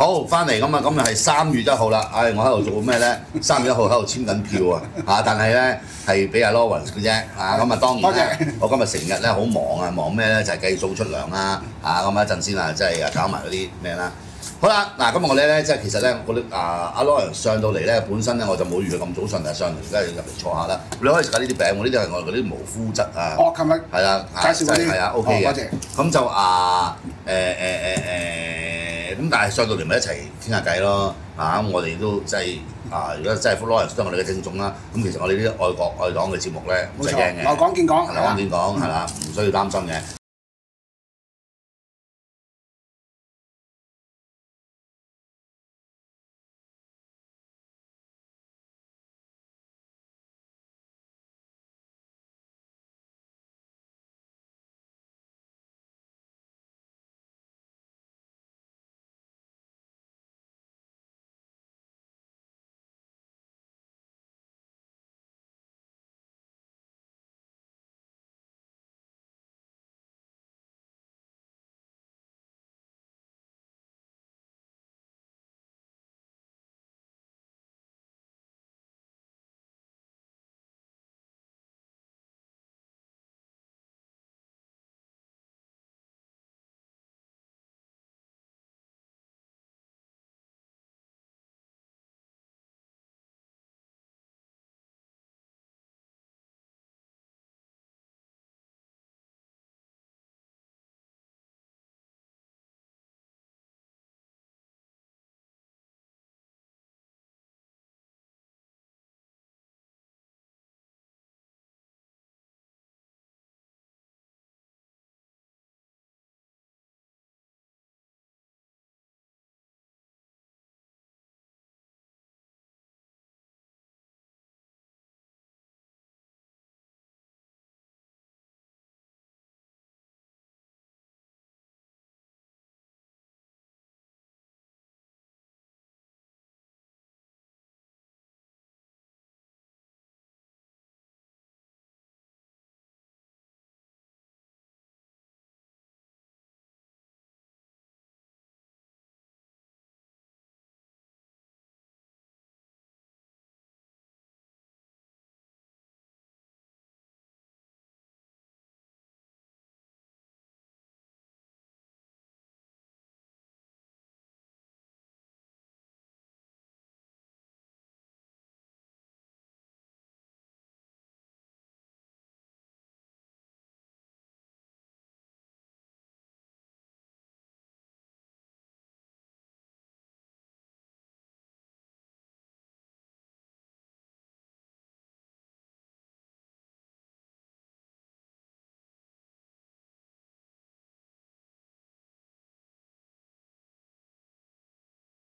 好，翻嚟咁啊，今日係3月1號啦。唉，我喺度做咩咧？3月1號喺度簽緊票啊！但係咧係俾阿 Lawrence 嘅啫。咁啊當然咧，我今日成日咧好忙啊，忙咩咧？就係計數出糧啦。咁一陣先啊，即係搞埋嗰啲咩啦。好啦，嗱，今日我哋咧即係其實咧，我哋阿 Lawrence 上到嚟咧，本身咧我就冇預佢咁早上嚟，而家入嚟坐下啦。你可以食下呢啲餅喎，呢啲係我哋嗰啲無麩質啊。 哦，琴日係啦， 介紹嗰啲係啊 ，OK 嘅。 多謝。 咁就咁但係上到嚟咪一齊傾下偈咯。咁我哋都即係如果真係 Lawrence 都係我哋嘅聽眾啦。咁其實我哋呢啲愛國愛黨嘅節目咧，唔使驚嘅。 有講見講， 有講見講係啦，唔需要擔心嘅。